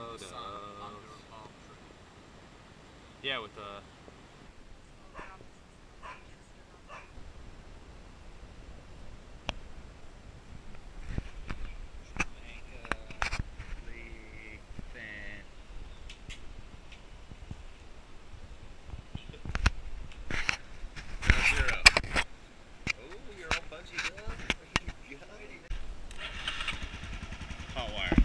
Yeah, with the. Hot wire.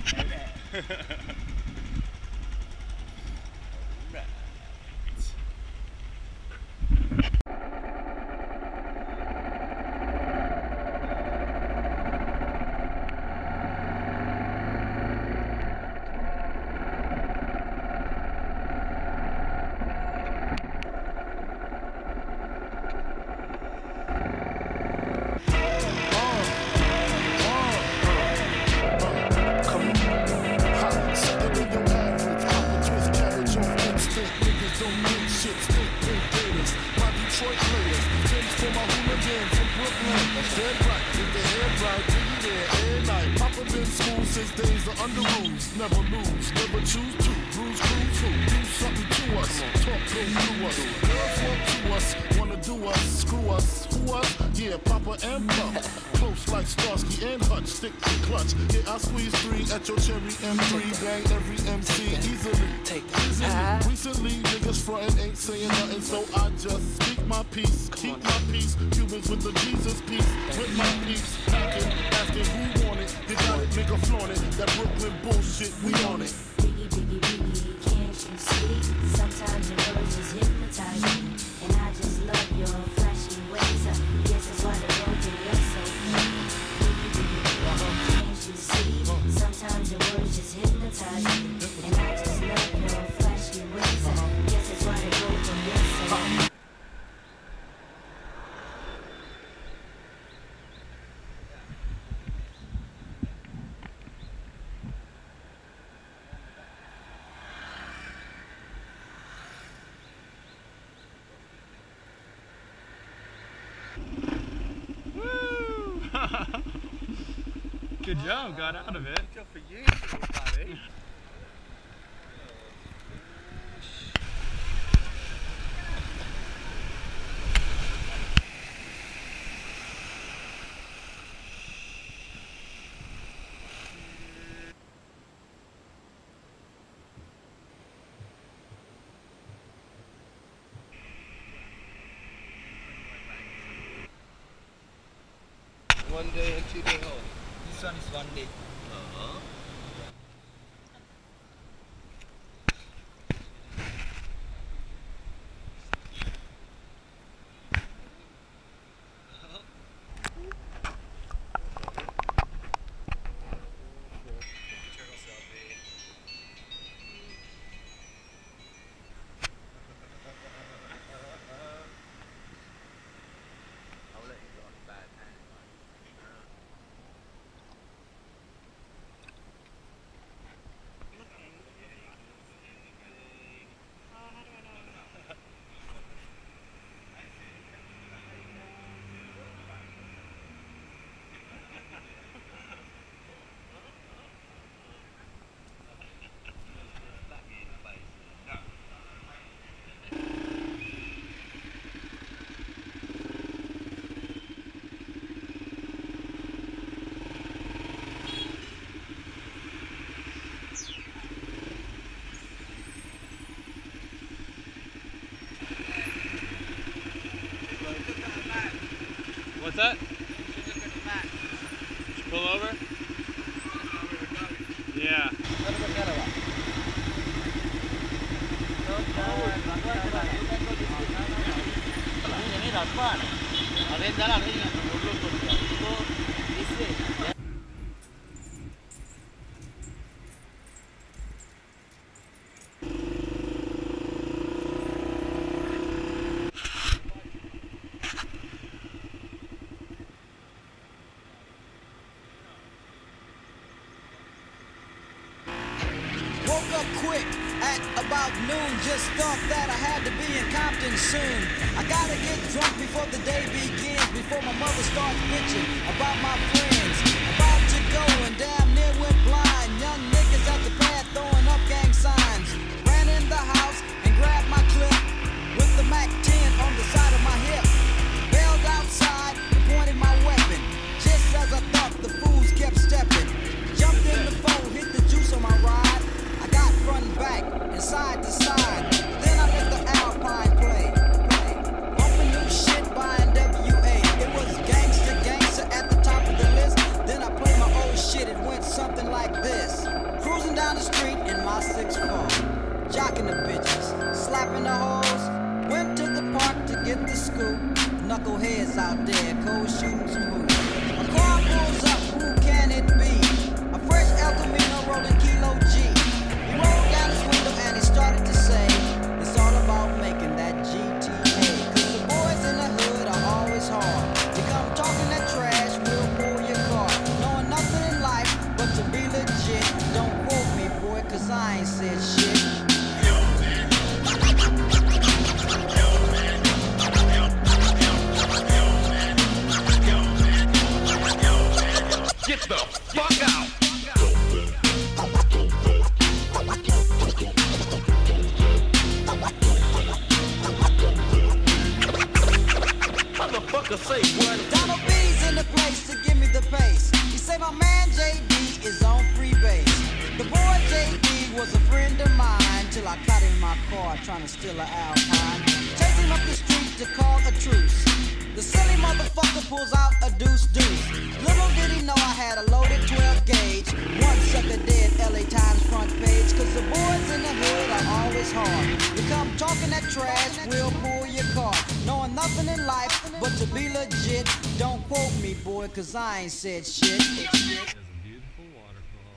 Since days are under rules, never lose, never choose to bruise, cruise, who do something to us, talk go through us, girls want to us, wanna do us, screw us, who us, yeah, Papa and Puff, close like Starsky and Hutch, stick to clutch, yeah, I squeeze 3 at your cherry M3, bang every MC easily, recently niggas frontin' ain't saying nothing, so I just speak my peace, keep my peace, Cubans with the Jesus peace, with my peace, asking who want it, they got it, nigga flaunt it, that Brooklyn bullshit, we on it. Biggie, biggie, biggie, can't you see? Sometimes your words just hypnotize me, and I just love your flashy ways. Guess that's why the road to you're so mean. Biggie, biggie, biggie, can't you see? Sometimes your words just hypnotize me, and I just love your flashy ways. Guess that's why the road to you're so mean. Good job, got out of it. Good job for you, buddy. One day and 2 day hold. This one is 1 day. What's that? Should pull over? Yeah. Woke up quick at about noon, just thought that I had to be in Compton soon. I gotta get drunk before the day begins, before my mother starts bitching about my friends. About to go and damn near went blind. Young niggas at the pad throwing up gas. out there, cold shooting some hoops. A car pulls up, who can it be? A fresh El Camino rolling Kilo G. He rolled down his window and he started to say, it's all about making that GTA. Cause the boys in the hood are always hard. You come talking that trash, we'll pull your car. Knowing nothing in life but to be legit. Don't quote me, boy, cause I ain't said shit. Get the fuck out! Motherfucker say what? Donald B's in the place to give me the pace. He say my man JD is on free base. The boy JD was a friend of mine till I caught him in my car trying to steal an Alpine. Chase him up the street to call a truce. The silly motherfucker pulls out a deuce. Little did he know I had a loaded 12 gauge. One sucker dead, LA Times front page. Cause the boys in the hood are always hard. You come talking that trash, we'll pull your car. Knowing nothing in life but to be legit. Don't quote me, boy, cause I ain't said shit. There's a beautiful waterfall.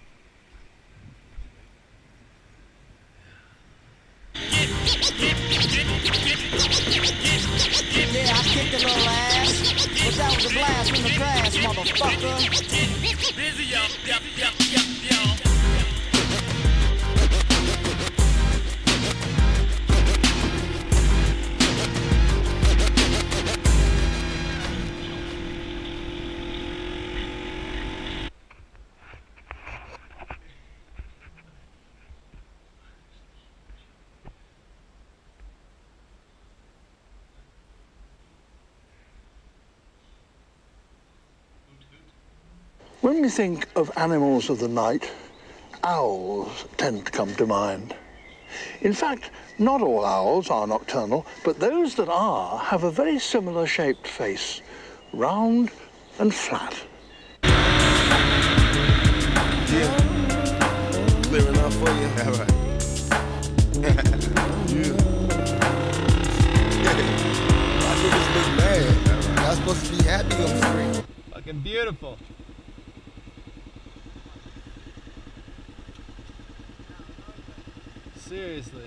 Yeah, I kicked a little ass, but that was a blast from the past, motherfucker. Busy, yo. When we think of animals of the night, owls tend to come to mind. In fact, not all owls are nocturnal, but those that are have a very similar shaped face, round and flat. Yeah. Clear enough for you? All right. Yeah. My niggas look mad. Y'all supposed to be happy on the screen. Fucking beautiful. Seriously.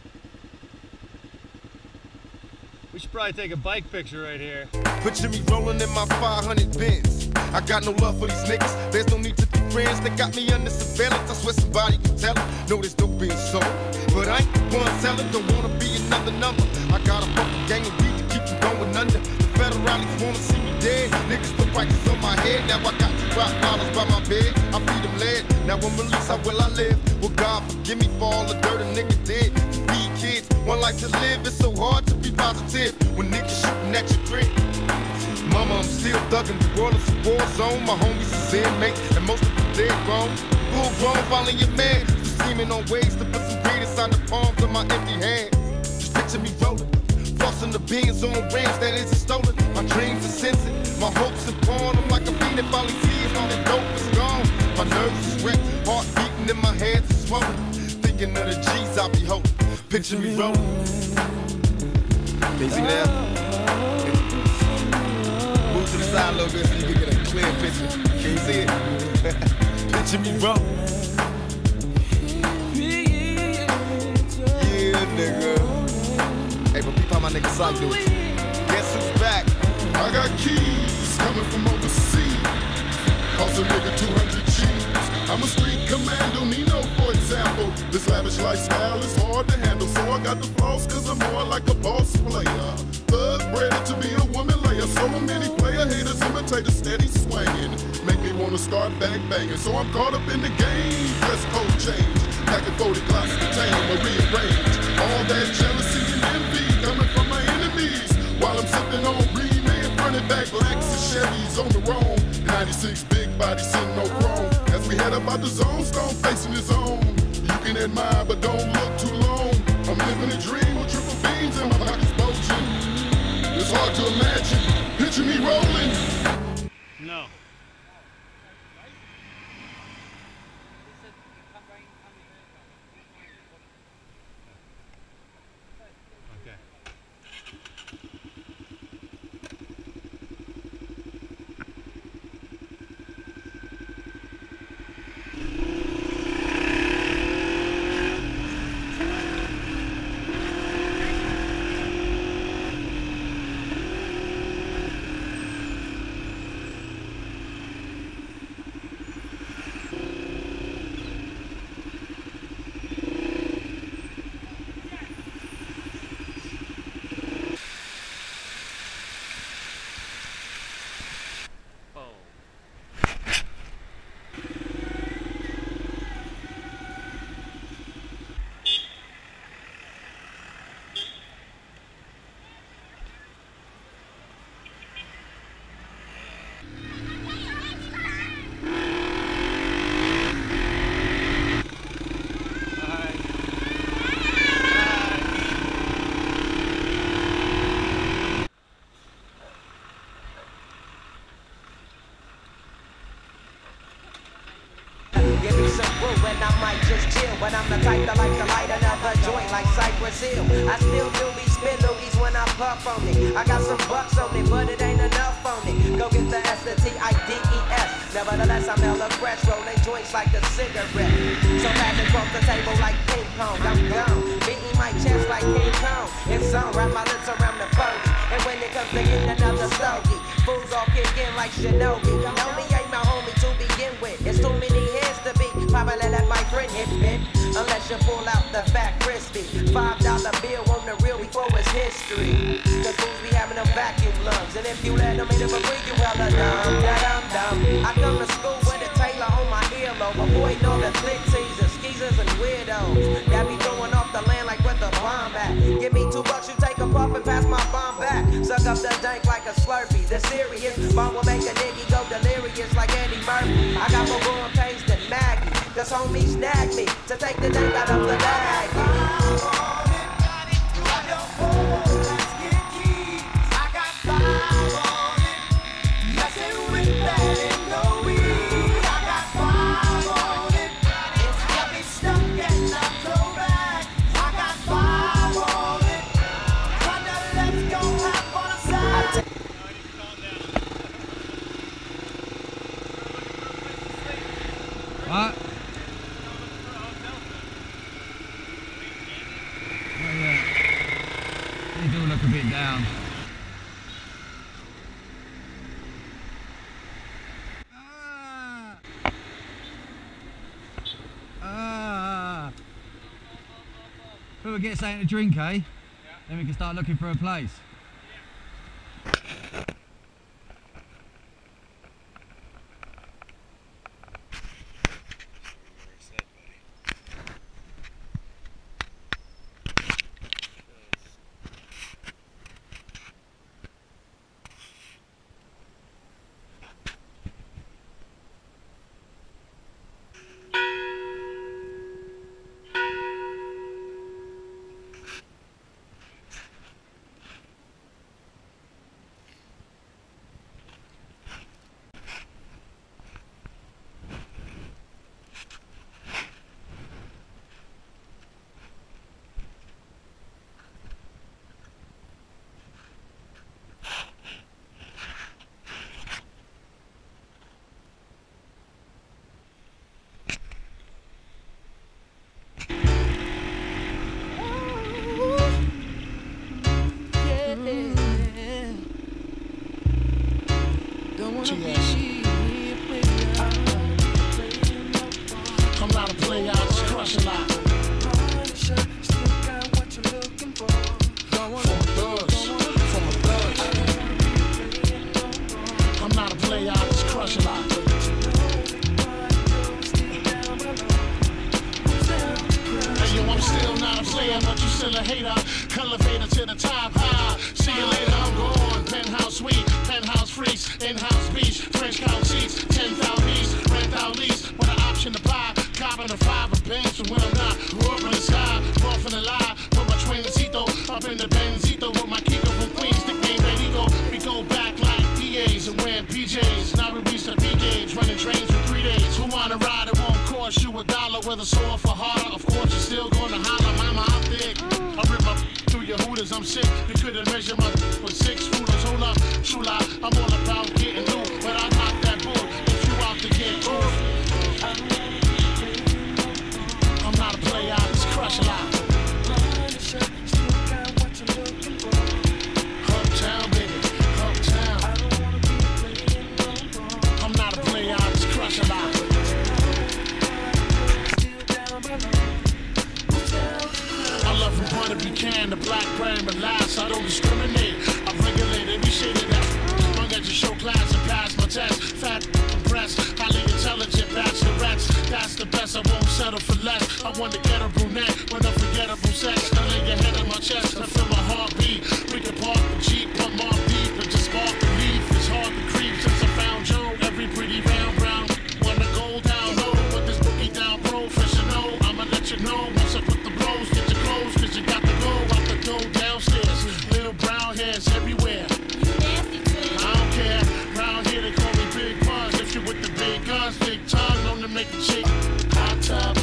We should probably take a bike picture right here. Picture me rolling in my 500 Benz. I got no love for these niggas. There's no need to be friends. They got me under surveillance. I swear somebody can tell it. No, there's no being sold. But I ain't the one selling. Don't wanna be another number. I got a fucking gang of weed to keep them going under. The federales wanna see me dead. Niggas put prices on my head. Now I got $2 by my bed. I feed them lead. Now when released, how will I live? Well, God forgive me for all the dirt a nigga did. To feed kids, one life to live. It's so hard to be positive when niggas shooting at your crib. Mama, I'm still thugging. The world is a war zone. My homies is inmates, and most of them dead grown. Full grown, finally a man. Just scheming on ways to put some greed inside the palms of my empty hands. Just picture me rolling, flossing the beans on range that isn't stolen. My dreams are censored, my hopes are gone. I'm like a fiend that finally sees all the dope is gone. My nerves is wrecked, heart beating in my hands is swollen. Thinking of the G's I be holding. Picture me rolling. Can you see that? Move to the side a little bit so you can get a clear picture. Can you see it? Picture me rolling. Yeah, nigga. Hey, but peep how my nigga Psych do it. Guess who's back? I got keys coming from overseas. Cost a nigga 200 G's. I'm a street commando, Nino, for example. This lavish lifestyle is hard to handle, so I got the flaws cause I'm more like a boss player. Thug bred to be a woman layer. So many player haters imitate a steady swinging. Make me wanna start back banging. So I'm caught up in the game. Dress code change. Packing 40 Glocks to tame or rearrange. All that jealousy and envy coming from my enemies. While I'm sipping on Remain, running back Lexus Chevys on the roam. 96 big body sitting no chrome. As we head up out the zone, Stone facing his own. You can admire, but don't look too long. I'm living a dream with triple beams in my pockets bulging. It's hard to imagine. Picture me rolling. No. Okay. and I might just chill. But I'm the type that like to light another joint like Cypress Hill. I still do these spin loogies when I puff on it. I got some bucks on it, but it ain't enough on it. Go get the S, the T-I-D-E-S. Nevertheless, I'm hella fresh, rolling joints like a cigarette. So pass it across the table like ping pong. I'm gone, beating my chest like King Kong. It's on, wrap my lips around the phony. And when it comes to getting another stogie, fools all kick in like Shinobi. Know me ain't my homie to begin with. It's too many heads to be. Probably let my friend hit it. Unless you pull out the fat crispy $5 bill on the real before it's history. Cause fools be having them vacuum lungs. And if you let them in it for free, you hella dumb, da-dum-dum. I come to school with a Taylor on my earlobe, avoiding all the slick teasers, skeezers, and weirdos. Got me throwing off the land like where the bomb at. Give me $2, you take a puff and pass my bomb back. Suck up the dank like a Slurpee. The serious bomb will make a nigga go delirious like Eddie Murphy. I got more going paste than Maggie. Cause homie snagged me to take the dank out of the bag. What? Oh yeah. They do look a bit down. We'll get something to drink, eh? Yeah. Then we can start looking for a place. I'm not a player, I just crush a lot. I'm not a player, I just crush a lot. Hey yo, I'm still not a player, but you still a hater. Elevator to the top, high. See you later, I'm gone. Penthouse suite, penthouse freaks, in-house beach, French couch seats, 10,000 east, rent out lease, with an option to buy. Copping a 5 of bands from when I'm not. Grew up in the sky, rough in the lie. Put my Twincito up in the Benzito with my Kiko from Queens, nickname Benito. We go back like DAs and wearing PJs. Now we reach the B-gauge, running trains for 3 days. Who wanna ride? It won't cost you $1 with a sore for harder. Of course, you're still gonna holler, mama, I'm thick. I rip my through your hooters, I'm sick. You couldn't measure my with 6 rulers. Hold up, true lie, I'm all about getting loose, but I knock that bull if you out to get cool. I'm not a player, I just crush a lot. Uptown, baby, uptown. I'm not a player, I just crush a lot. I love from point of Buchanan to Black Brand, but last I don't discriminate. I regulate every shade of that. Long as you show class and pass my test. Fat, impressed, highly intelligent bachelorettes. That's the best, I won't settle for less. I want to get a brunette with unforgettable sex. I lay your head on my chest, I feel my heartbeat. We can park the Jeep, put more deep, and just spark the leaf. It's hard to creep since I found Joe. Every pretty round brown. Wanna go down low, put this boogie down professional. I'ma let you know once I put the blows, get your clothes, cause you got to go out the door downstairs. Little brown hairs everywhere. I don't care, round here they call me Big Buns. If you with the big guns, big tongue, known to make a chick hot tub.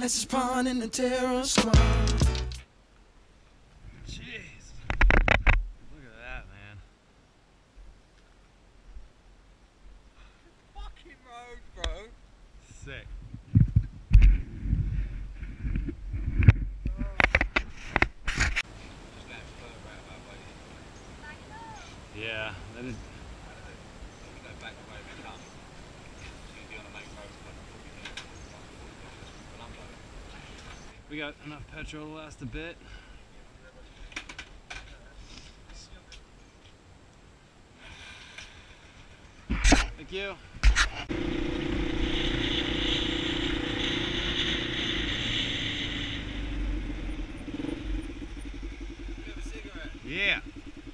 This is Pawn in the Terror Squad. Jeez. Look at that, man. Fucking road, bro. Sick. Yeah. Then we got enough petrol to last a bit. Thank you. Yeah.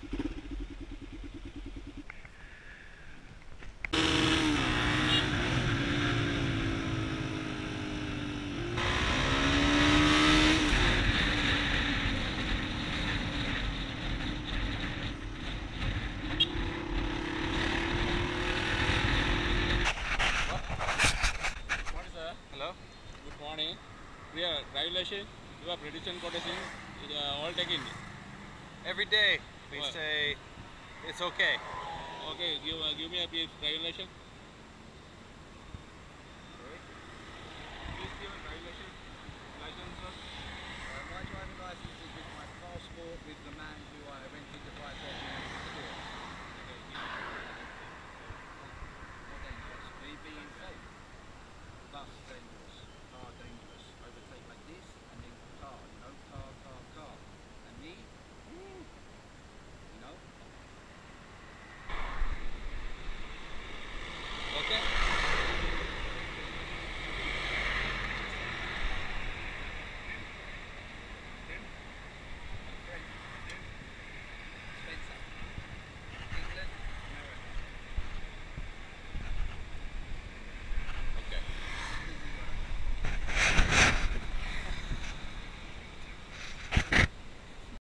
Hello. Good morning. We are violation. You are production quotation. All taken. Every day we say it's okay. Okay. Give me a violation.